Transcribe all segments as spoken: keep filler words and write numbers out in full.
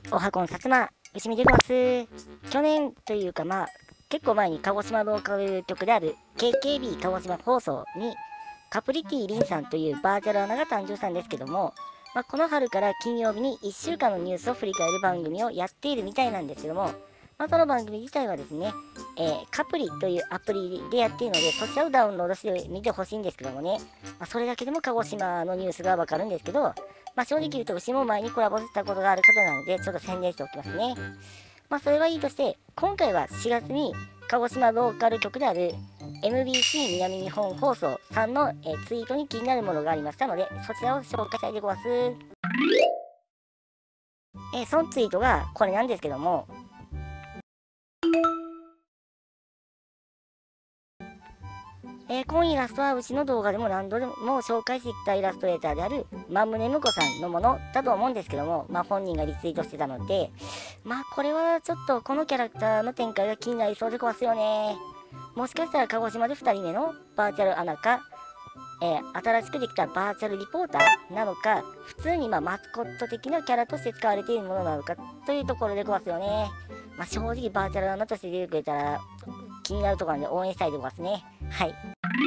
おはこんさつま、牛見でございます。去年というか、まあ、結構前に鹿児島ローカル局である ケーケービー 鹿児島放送にカプリティリンさんというバーチャルアナが誕生したんですけども、まあ、この春から金曜日にいっしゅうかんのニュースを振り返る番組をやっているみたいなんですけども、まあ、その番組自体はですね、えー、カプリというアプリでやっているので、そちらをダウンロードしてみてほしいんですけどもね、まあ、それだけでも鹿児島のニュースがわかるんですけど、まあ、正直言うと牛も前にコラボしたことがある方なので、ちょっと宣伝しておきますね。まあ、それはいいとして、今回はしがつに鹿児島ローカル局である エムビーシー 南日本放送さんの、えー、ツイートに気になるものがありましたので、そちらを紹介したいでございます。えー、そのツイートがこれなんですけども、えー、今イラストはうちの動画でも何度でも紹介してきたイラストレーターであるマムネムコさんのものだと思うんですけども、まあ、本人がリツイートしてたので、まあこれはちょっとこのキャラクターの展開が気になりそうでごわすよね。もしかしたら鹿児島でふたりめのバーチャルアナか、えー、新しくできたバーチャルリポーターなのか、普通にまあマスコット的なキャラとして使われているものなのかというところでごわすよね。まあ、正直バーチャルアナとして出てくれたら気になるところなんで応援したいでごわすね。はい。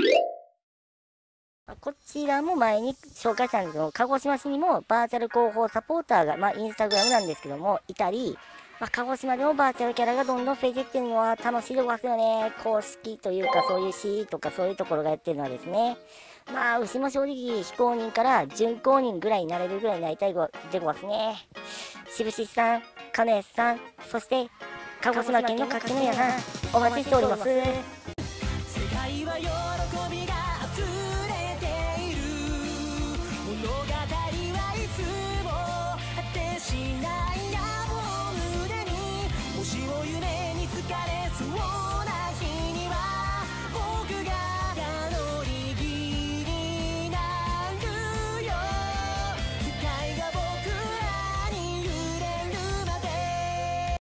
こちらも前に紹介したんですけど、鹿児島市にもバーチャル広報サポーターが、まあ、インスタグラムなんですけども、いたり、まあ、鹿児島でもバーチャルキャラがどんどん増えていってるのは楽しいでございますよね。公式というか、そういう シー とかそういうところがやってるのはですね。まあ、牛も正直、非公認から準公認ぐらいになれるぐらいになりたいでございますね。渋志さん、金谷さん、そして、鹿児島県の各地の皆さん、お待ちしております。